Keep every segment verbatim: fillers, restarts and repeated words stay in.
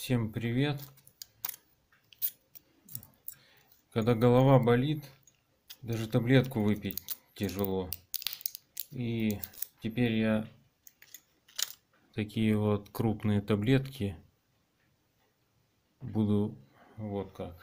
Всем привет! Когда голова болит, даже таблетку выпить тяжело. И теперь я такие вот крупные таблетки буду вот как.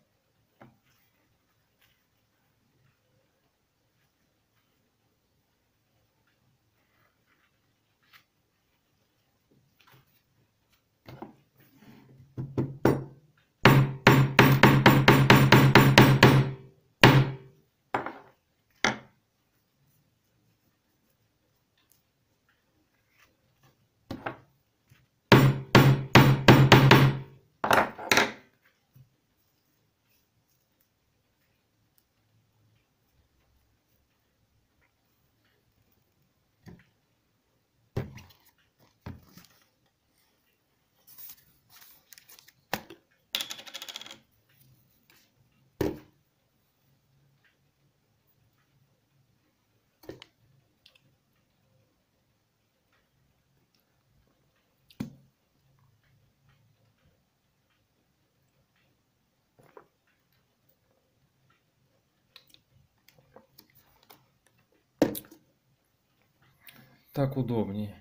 Так удобнее.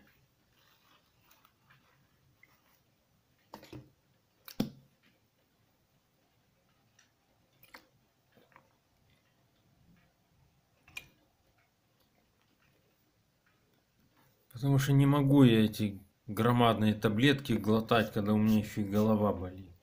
Потому что не могу я эти громадные таблетки глотать, когда у меня еще и голова болит.